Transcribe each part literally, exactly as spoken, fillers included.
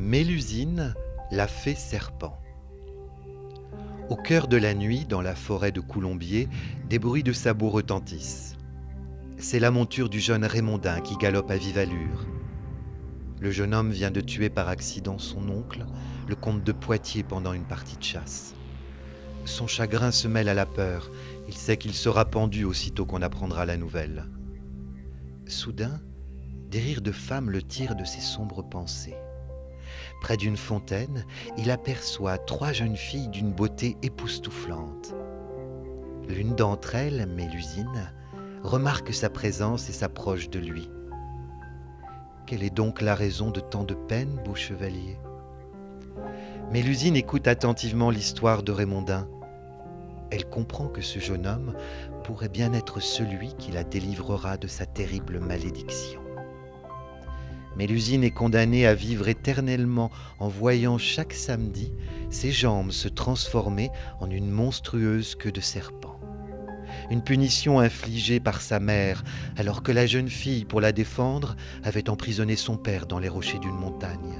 Mélusine, la fée serpent. Au cœur de la nuit, dans la forêt de Coulombiers, des bruits de sabots retentissent. C'est la monture du jeune Raymondin qui galope à vive allure. Le jeune homme vient de tuer par accident son oncle, le comte de Poitiers, pendant une partie de chasse. Son chagrin se mêle à la peur. Il sait qu'il sera pendu aussitôt qu'on apprendra la nouvelle. Soudain, des rires de femmes le tirent de ses sombres pensées. Près d'une fontaine, il aperçoit trois jeunes filles d'une beauté époustouflante. L'une d'entre elles, Mélusine, remarque sa présence et s'approche de lui. Quelle est donc la raison de tant de peine, beau chevalier? Mélusine écoute attentivement l'histoire de Raymondin. Elle comprend que ce jeune homme pourrait bien être celui qui la délivrera de sa terrible malédiction. Mélusine est condamnée à vivre éternellement en voyant chaque samedi ses jambes se transformer en une monstrueuse queue de serpent. Une punition infligée par sa mère, alors que la jeune fille, pour la défendre, avait emprisonné son père dans les rochers d'une montagne.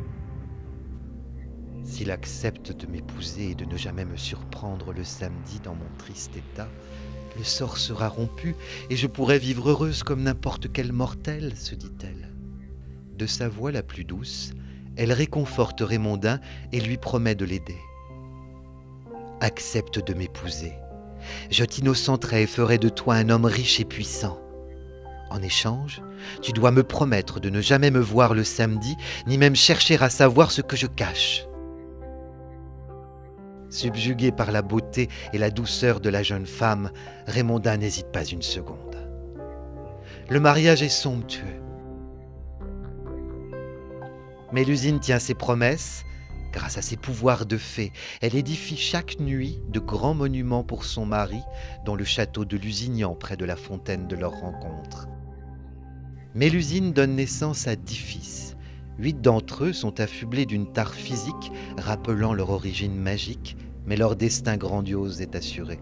S'il accepte de m'épouser et de ne jamais me surprendre le samedi dans mon triste état, le sort sera rompu et je pourrai vivre heureuse comme n'importe quelle mortelle, se dit-elle. De sa voix la plus douce, elle réconforte Raymondin et lui promet de l'aider. « Accepte de m'épouser. Je t'innocenterai et ferai de toi un homme riche et puissant. En échange, tu dois me promettre de ne jamais me voir le samedi, ni même chercher à savoir ce que je cache. » Subjugué par la beauté et la douceur de la jeune femme, Raymondin n'hésite pas une seconde. Le mariage est somptueux. Mélusine tient ses promesses. Grâce à ses pouvoirs de fée, elle édifie chaque nuit de grands monuments pour son mari dans le château de Lusignan, près de la fontaine de leur rencontre. Mélusine donne naissance à dix fils. Huit d'entre eux sont affublés d'une tare physique rappelant leur origine magique, mais leur destin grandiose est assuré.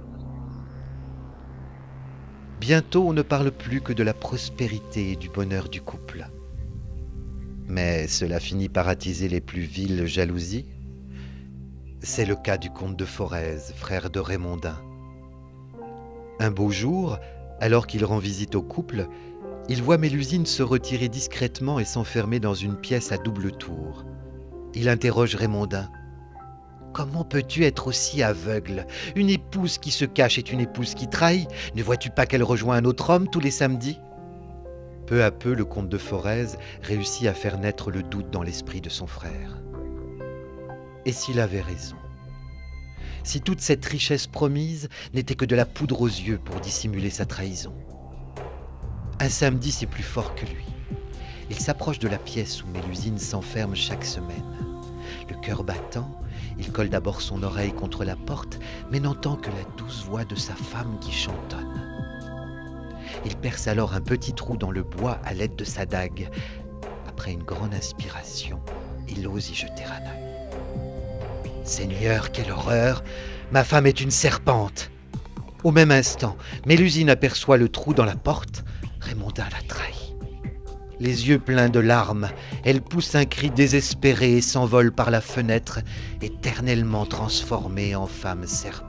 Bientôt, on ne parle plus que de la prospérité et du bonheur du couple. Mais cela finit par attiser les plus viles jalousies. C'est le cas du comte de Forez, frère de Raymondin. Un beau jour, alors qu'il rend visite au couple, il voit Mélusine se retirer discrètement et s'enfermer dans une pièce à double tour. Il interroge Raymondin. « Comment peux-tu être aussi aveugle? Une épouse qui se cache est une épouse qui trahit. Ne vois-tu pas qu'elle rejoint un autre homme tous les samedis ?» Peu à peu, le comte de Forez réussit à faire naître le doute dans l'esprit de son frère. Et s'il avait raison? Si toute cette richesse promise n'était que de la poudre aux yeux pour dissimuler sa trahison? Un samedi, c'est plus fort que lui. Il s'approche de la pièce où Mélusine s'enferme chaque semaine. Le cœur battant, il colle d'abord son oreille contre la porte, mais n'entend que la douce voix de sa femme qui chantonne. Il perce alors un petit trou dans le bois à l'aide de sa dague. Après une grande inspiration, il ose y jeter un œil. « Seigneur, quelle horreur! Ma femme est une serpente !» Au même instant, Mélusine aperçoit le trou dans la porte. Raymondin la trahit. Les yeux pleins de larmes, elle pousse un cri désespéré et s'envole par la fenêtre, éternellement transformée en femme serpent.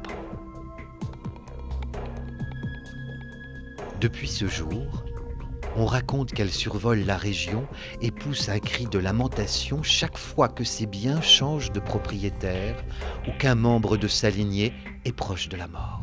Depuis ce jour, on raconte qu'elle survole la région et pousse un cri de lamentation chaque fois que ses biens changent de propriétaire ou qu'un membre de sa lignée est proche de la mort.